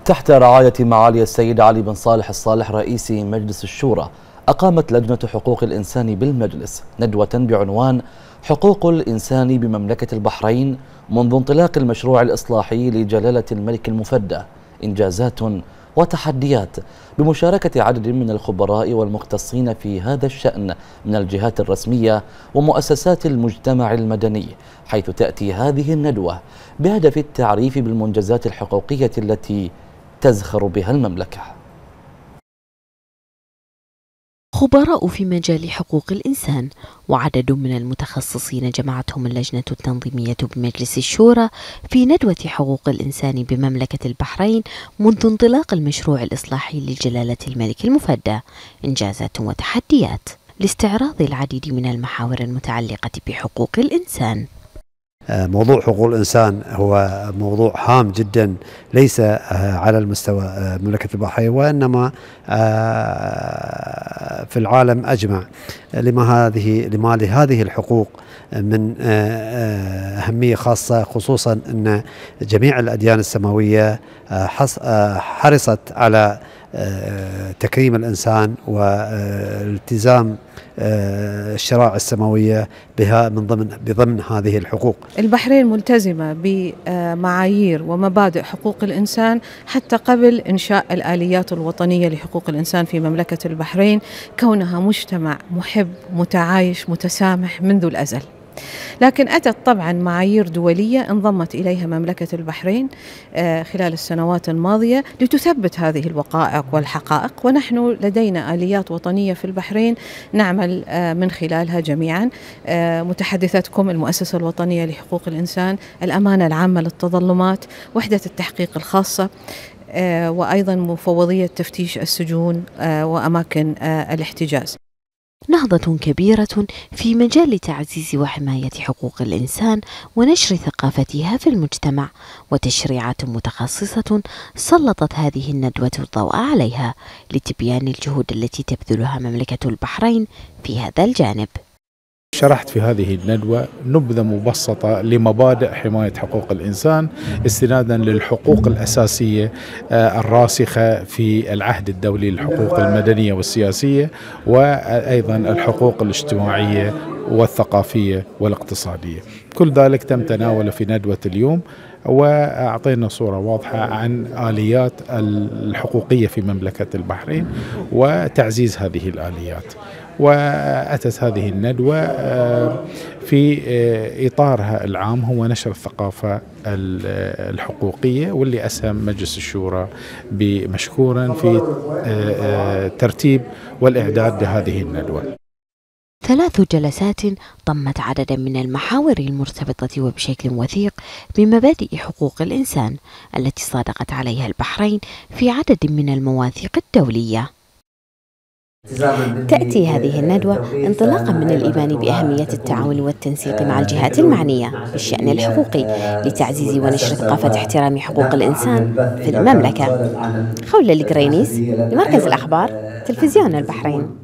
تحت رعاية معالي السيد علي بن صالح الصالح رئيس مجلس الشورى، أقامت لجنة حقوق الإنسان بالمجلس ندوة بعنوان حقوق الإنسان بمملكة البحرين منذ انطلاق المشروع الإصلاحي لجلالة الملك المفدى، إنجازات وتحديات، بمشاركة عدد من الخبراء والمختصين في هذا الشأن من الجهات الرسمية ومؤسسات المجتمع المدني، حيث تأتي هذه الندوة بهدف التعريف بالمنجزات الحقوقية التي تزخر بها المملكة. خبراء في مجال حقوق الإنسان وعدد من المتخصصين جمعتهم اللجنة التنظيمية بمجلس الشورى في ندوة حقوق الإنسان بمملكة البحرين منذ انطلاق المشروع الإصلاحي لجلالة الملك المفدى، إنجازات وتحديات، لاستعراض العديد من المحاور المتعلقة بحقوق الإنسان. موضوع حقوق الإنسان هو موضوع هام جدا، ليس على المستوى مملكة البحرين وإنما في العالم أجمع، لما لهذه الحقوق من أهمية خاصة، خصوصا أن جميع الأديان السماوية حرصت على تكريم الإنسان والالتزام الشرائع السماوية بها بضمن هذه الحقوق. البحرين ملتزمة بمعايير ومبادئ حقوق الإنسان حتى قبل إنشاء الآليات الوطنية لحقوق الإنسان في مملكة البحرين، كونها مجتمع محب متعايش متسامح منذ الأزل. لكن أتت طبعا معايير دولية انضمت إليها مملكة البحرين خلال السنوات الماضية لتثبت هذه الوقائع والحقائق، ونحن لدينا آليات وطنية في البحرين نعمل من خلالها جميعا، متحدثتكم المؤسسة الوطنية لحقوق الإنسان، الأمانة العامة للتظلمات، وحدة التحقيق الخاصة، وأيضا مفوضية تفتيش السجون وأماكن الاحتجاز. نهضة كبيرة في مجال تعزيز وحماية حقوق الإنسان ونشر ثقافتها في المجتمع، وتشريعات متخصصة سلطت هذه الندوة الضوء عليها لتبيان الجهود التي تبذلها مملكة البحرين في هذا الجانب. شرحت في هذه الندوة نبذة مبسطة لمبادئ حماية حقوق الإنسان استنادا للحقوق الأساسية الراسخة في العهد الدولي للحقوق المدنية والسياسية، وأيضا الحقوق الاجتماعية والثقافية والاقتصادية. كل ذلك تم تناوله في ندوة اليوم، وأعطينا صورة واضحة عن آليات الحقوقية في مملكة البحرين وتعزيز هذه الآليات. وأتت هذه الندوة في إطارها العام هو نشر الثقافة الحقوقية، واللي أسهم مجلس الشورى مشكورا في ترتيب والإعداد لهذه الندوة. 3 جلسات ضمت عددا من المحاور المرتبطة وبشكل وثيق بمبادئ حقوق الإنسان التي صادقت عليها البحرين في عدد من المواثيق الدولية. تأتي هذه الندوة انطلاقا من الإيمان بأهمية التعاون والتنسيق مع الجهات المعنية بالشأن الحقوقي لتعزيز ونشر ثقافة احترام حقوق الإنسان في المملكة. خولة القرينيس لمركز الأخبار تلفزيون البحرين.